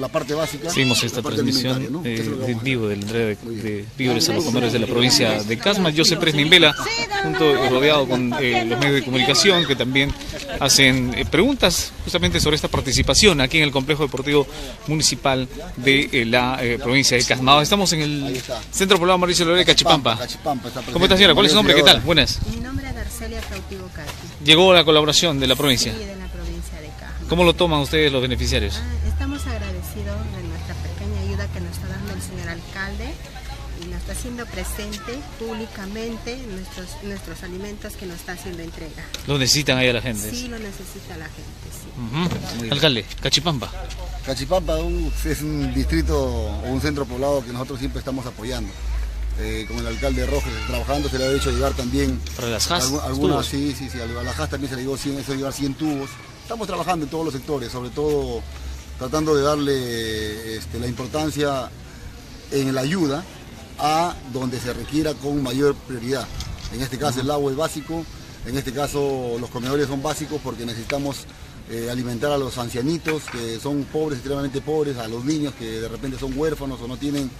la parte básica. Seguimos esta transmisión, ¿no? En vivo de la entrega de víveres a los comedores de la provincia de Casma. José Pérez Nimbela, rodeado con los medios de comunicación que también hacen preguntas justamente sobre esta participación aquí en el complejo deportivo municipal de la provincia de Casma. Estamos en el Centro Poblado Mauricio Lorea, Cachipampa. ¿Cómo está, señora? ¿Cuál es su nombre? ¿Qué tal? Buenas. Mi nombre es Darcelia Cautivo Cati. Llegó la colaboración de la provincia. Sí, de la provincia de Casma. ¿Cómo lo toman ustedes los beneficiarios? Estamos agradecidos de nuestra pequeña ayuda que nos está dando el señor alcalde y nos está haciendo presente públicamente nuestros alimentos que nos está haciendo entrega. ¿Lo necesitan ahí a la gente? Sí, lo necesita la gente, sí. Alcalde, Cachipampa. Cachipampa es un distrito o un centro poblado que nosotros siempre estamos apoyando. Con el alcalde Rojas trabajando, se le ha hecho llegar también para las JAS, algunas, sí, a la JAS también se le llevar 100 tubos. Estamos trabajando en todos los sectores, sobre todo tratando de darle la importancia en la ayuda a donde se requiera con mayor prioridad. En este caso el agua es básico, en este caso los comedores son básicos porque necesitamos alimentar a los ancianitos que son pobres, extremadamente pobres, a los niños que de repente son huérfanos o no tienen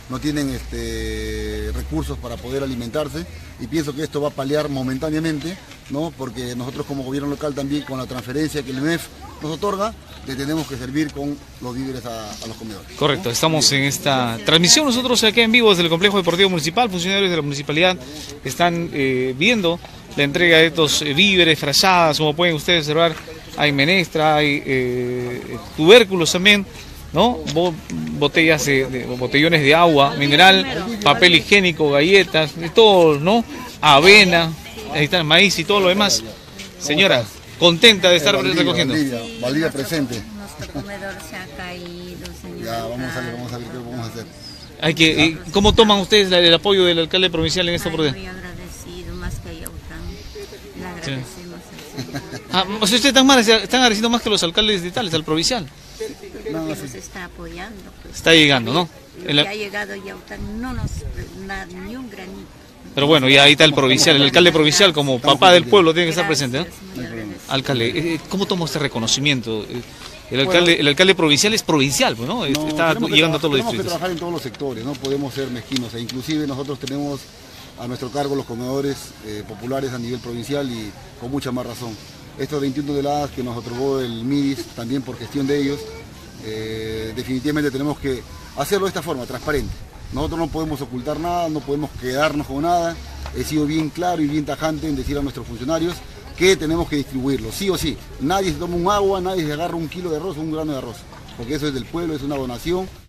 recursos para poder alimentarse, y pienso que esto va a paliar momentáneamente, ¿no? Porque nosotros como gobierno local también, con la transferencia que el MEF nos otorga, le tenemos que servir con los víveres a los comedores. Correcto, estamos en esta transmisión nosotros aquí en vivo desde el complejo deportivo municipal. Funcionarios de la municipalidad están viendo la entrega de estos víveres, frazadas, como pueden ustedes observar. Hay menestra, hay tubérculos también, ¿no? Botellas botellones de agua mineral, papel higiénico, galletas, de todo, ¿no? Avena, ahí está el maíz y todo lo demás. Señora, contenta de estar recogiendo. Valdivia presente. Nuestro comedor se ha caído, señor. Ya, vamos a ver qué vamos a hacer. ¿Cómo toman ustedes el apoyo del alcalde provincial en esta oportunidad? Muy agradecido, más que Yaután. Le agradecemos. Sí. O sea, ustedes están agradeciendo más que los alcaldes de Tales, al provincial. No, nos está apoyando. Pues. Está llegando, ¿no? Que ha llegado Yaután no nos da ni un granito. Pero bueno, ya ahí está el provincial, el alcalde provincial como papá del pueblo tiene que estar presente, ¿no? Alcalde, ¿cómo toma este reconocimiento? El alcalde provincial es provincial, ¿no? Está llegando a todos los distritos. Tenemos que trabajar en todos los sectores, no podemos ser mezquinos. Inclusive nosotros tenemos a nuestro cargo los comedores populares a nivel provincial, y con mucha más razón. Estas 21 toneladas que nos otorgó el MIDIS, también por gestión de ellos, definitivamente tenemos que hacerlo de esta forma, transparente. Nosotros no podemos ocultar nada, no podemos quedarnos con nada. He sido bien claro y bien tajante en decir a nuestros funcionarios que tenemos que distribuirlo, sí o sí. Nadie se toma un agua, nadie se agarra un kilo de arroz o un grano de arroz, porque eso es del pueblo, es una donación.